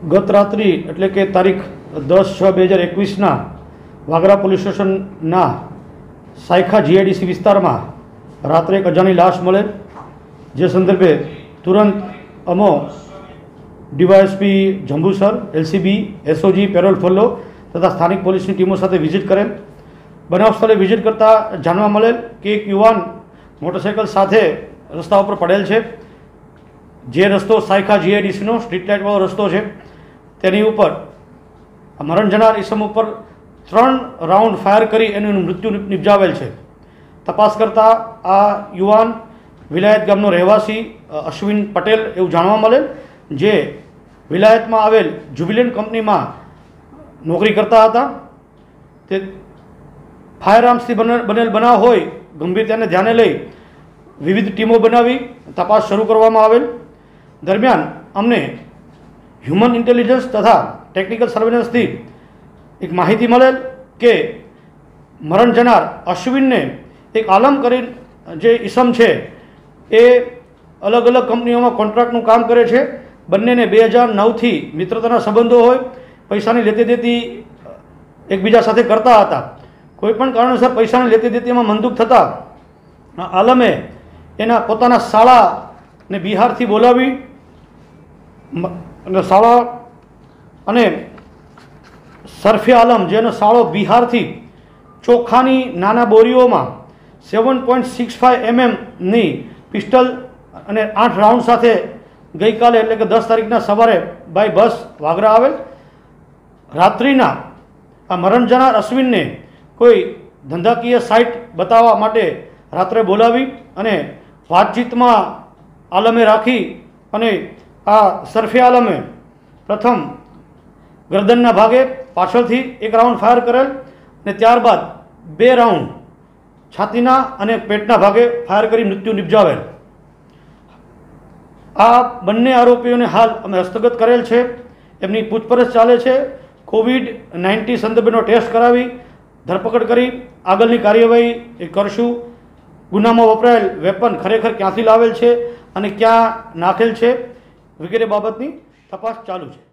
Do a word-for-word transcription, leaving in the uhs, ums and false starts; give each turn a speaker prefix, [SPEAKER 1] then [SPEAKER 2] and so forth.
[SPEAKER 1] गत रात्रि एटले के तारीख दस छ बे हज़ार एकवीस ना वागरा पोलीस स्टेशन ना सायखा जीआईडीसी विस्तार में रात्रे एक अजाणी लाश मळे, जे संदर्भे तुरंत अमो DYSP Jambusar, LCB, SOG, parole furlough तथा स्थानिक पोलीस टीमों साथ विजिट करेल। बनाव स्थले विजिट करता जाणवा मळेल कि एक युवान मोटरसाइकल साथे रस्ता पर पड़ेल छे। जे रस्तो सायखा जीआईडीसी नो स्ट्रीट लाइट वाळो रस्तो छे तेनी उपर मरण जनार ईसम उपर त्रण राउंड फायर करी एનું मृत्यु निपजावेल छे। तपास करता आ युवान विलायत गामनो રહેવાસી अश्विन पटेल एवं जाणवा मळेल, जे विलायत में आवेल जुबिलेंट कंपनी में नौकरी करता हता। ते फायर आर्म्स थी बनेल बनाव होय गंभीरताने ध्याने लई विविध टीमों बनावी तपास शुरू करवामां आवेल। दरमियान अमने ह्यूमन इंटेलिजन्स तथा टेक्निकल सर्वेलन्स थी एक माहिती मळेल के मरण जनार अश्विन ने एक आलम करी जे ईसम छे ए अलग अलग कंपनीओं में कॉन्ट्राक्टनुं काम करे छे। बंने ने बे हज़ार नौ थी मित्रताना संबंधों होय, पैसानी लेती देती एकबीजा साथे करता हता। कोईपण कारणोसर पैसानी लेती देतीमां मंदुक थता आलमे एना पोताना शाळा ने बिहारथी बोलावी अने शाळा अने सरफे आलम जेनो शाळो बिहारथी चोखानी नाना बोरीओमां seven point six five M M नी पिस्टल अने आठ राउंड साथे गई काले एटले के दस तारीखना सवारे बाय बस वागरा आवेल। रात्रिना आ मरण जनार अश्विन ने कोई धंधाकीय साइट बतावा माटे रात्रे बोलावी अने वातचीतमां आलमे राखी अने आ सरफे आलमे प्रथम गर्दनना भागे पाछळथी एक राउंड फायर करेल ने त्यारबाद बे राउंड छातीना अने पेटना भागे फायर करी मृत्यु निपजावेल। आ बंने आरोपीओने हाल अमे हस्तगत करेल छे। एमनी पूछपरछ चाले छे। कोविड नाइन्टीन संदर्भेनो टेस्ट करावी धरपकड़ करी आगळनी कार्यवाही करशुं। गुनामां वपराયેલ वेपन खरेखर क्यांथी लावेल छे अने क्यां नाखेल छे वगैरे बाबतनी तपास चालू छे।